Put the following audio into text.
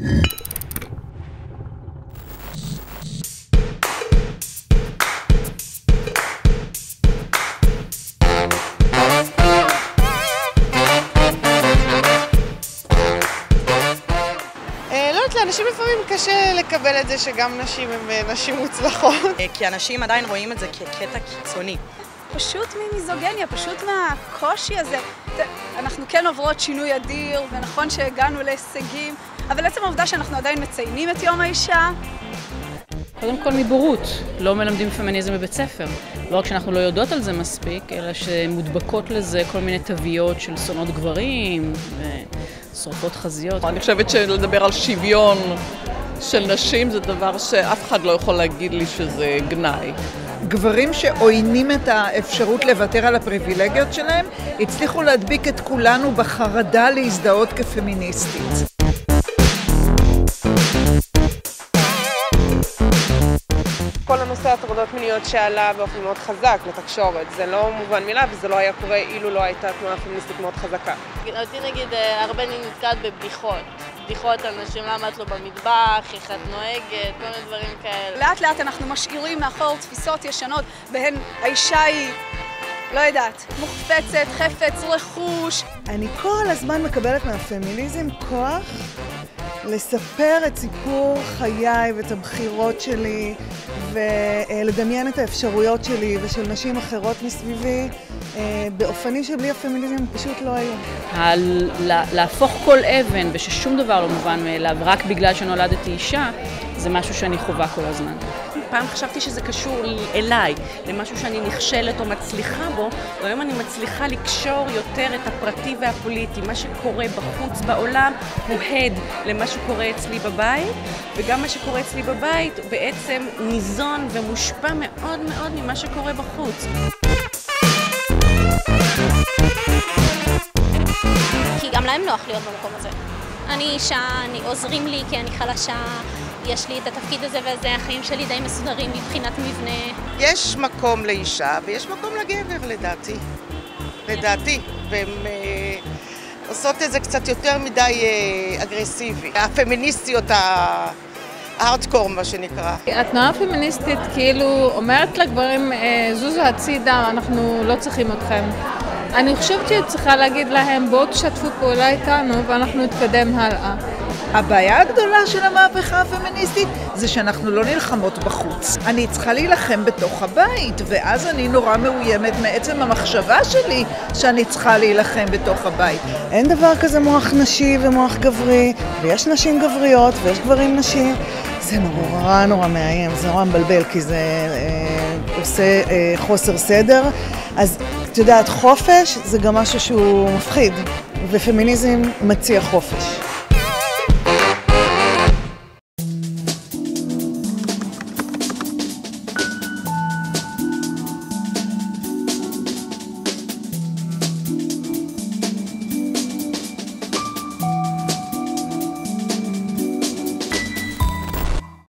לאנשים לפעמים קשה לקבל את זה שגם נשים הן נשים מוצלחות. כי אנשים עדיין רואים את זה כקטע קיצוני. פשוט ממיזוגניה, פשוט מהקושי הזה. אנחנו כן עוברות שינוי אדיר, ונכון שהגענו להישגים, אבל עצם העובדה שאנחנו עדיין מציינים את יום האישה. קודם כל מבורות, לא מלמדים פמיניזם בבית ספר. לא רק שאנחנו לא יודעות על זה מספיק, אלא שמודבקות לזה כל מיני תוויות של שונאות גברים ושורפות חזיות. אני חושבת שלדבר על שוויון של נשים זה דבר שאף אחד לא יכול להגיד לי שזה גנאי. גברים שעוינים את האפשרות לוותר על הפריבילגיות שלהם, הצליחו להדביק את כולנו בחרדה להזדהות כפמיניסטית. כל הנושא הטרדות מיניות שעלה באופן מאוד חזק לתקשורת, זה לא מובן מילה וזה לא היה קורה אילו לא הייתה תנועה פמיניסטית מאוד חזקה. אותי נגיד הרבה אני נתקעת בבדיחות. בדיחות על נשים, למה את לא במטבח, איך את נוהגת, כל מיני דברים כאלה. לאט לאט אנחנו משאירים מאחור תפיסות ישנות, בהן האישה היא, לא יודעת, מוחפצת, חפץ, רכוש. אני כל הזמן מקבלת מהפמיניזם כוח לספר את סיפור חיי ואת הבחירות שלי ולדמיין את האפשרויות שלי ושל נשים אחרות מסביבי באופנים שבלי הפמיניזם פשוט לא היו. להפוך כל אבן וששום דבר לא מובן מאליו רק בגלל שנולדתי אישה, זה משהו שאני חובה כל הזמן. פעם חשבתי שזה קשור אליי, למשהו שאני נכשלת או מצליחה בו, והיום אני מצליחה לקשור יותר את הפרטי והפוליטי. מה שקורה בחוץ בעולם הוא הד למה שקורה אצלי בבית, וגם מה שקורה אצלי בבית בעצם ניזון ומושפע מאוד מאוד ממה שקורה בחוץ. כי גם להם נוח להיות במקום הזה. אני אישה, עוזרים לי כי אני חלשה, יש לי את התפקיד הזה וזה, החיים שלי די מסודרים מבחינת מבנה. יש מקום לאישה ויש מקום לגבר לדעתי, והן עושות את זה קצת יותר מדי אגרסיבי. הפמיניסטיות הארדקור מה שנקרא. התנועה הפמיניסטית כאילו אומרת לגברים זוזו הצידה, אנחנו לא צריכים אתכם. אני חושבת שהיא צריכה להגיד להם בואו תשתפו פעולה איתנו ואנחנו נתקדם הלאה. הבעיה הגדולה של המהפכה הפמיניסטית זה שאנחנו לא נלחמות בחוץ. אני צריכה להילחם בתוך הבית, ואז אני נורא מאוימת מעצם המחשבה שלי שאני צריכה להילחם בתוך הבית. אין דבר כזה מוח נשי ומוח גברי, ויש נשים גבריות ויש גברים נשים. זה נורא מאיים, זה נורא מבלבל, כי זה עושה חוסר סדר. אז את יודעת, חופש זה גם משהו שהוא מפחיד, ופמיניזם מציע חופש.